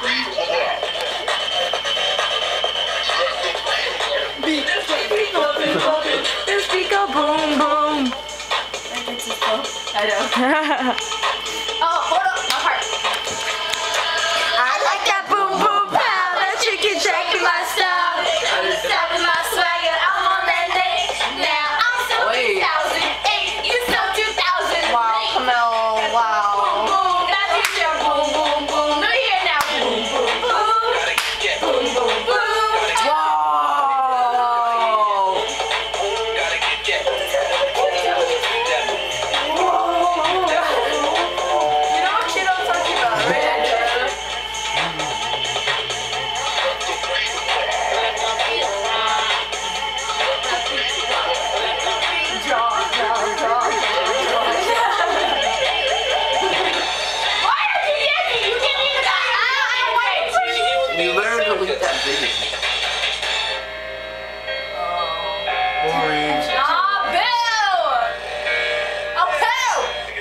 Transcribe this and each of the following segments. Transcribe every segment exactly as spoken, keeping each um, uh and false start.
Speaker boom boom. I know. Oh, hold up, my heart. I like that boom boom pound, that chicken jack in my style. Stop in my swagger, I'm on that next. Now I'm so two thousand eight, you so two thousand. Wow, Camille, wow. Boom boom, that teacher, boom boom boom. Look here now, boom boom boom. Boom boom boom. Wow. You learn to leave that video. Boring. Ah, Bill! Oh, Bill!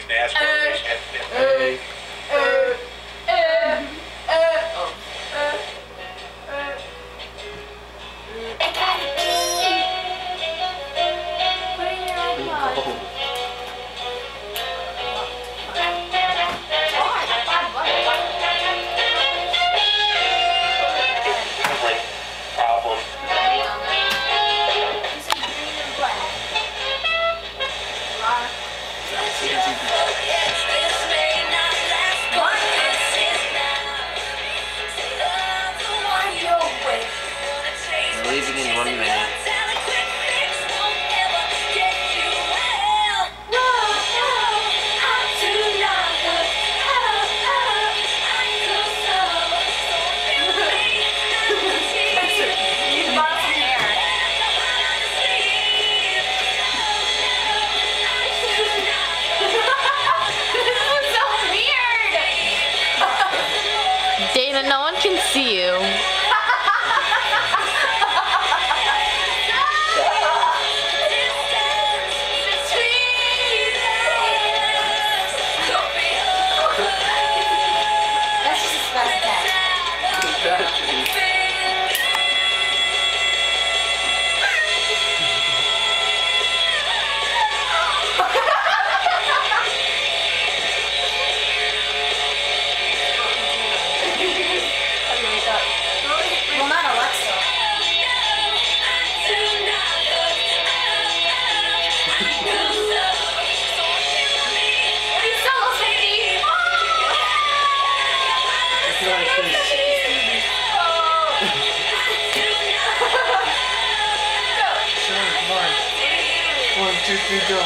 Hey. Uh, uh, uh, oh. Uh, uh. It gotta be. Put in your iPod. We're leaving in one minute. Dana, no one can see you. Well, not Alexa. One, two, three, go.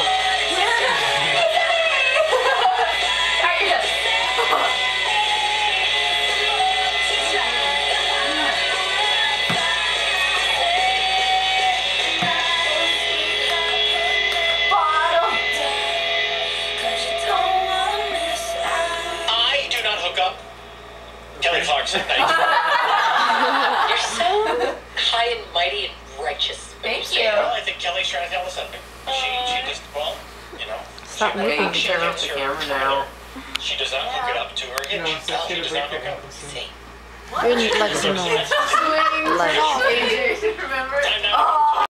I do not hook up. Kelly Clarkson, thank you. You're so high and mighty and righteous. Thank you. Well, I think Kelly's trying to tell us something. She, she just, well, you know. Stop she, moving. she Turn off hits the her camera trailer. now. She does not hook it up to her hitch. No, it's just She gonna does break not the hook up. episode. See? We need like some more. Swing. Like- Remember? Time now.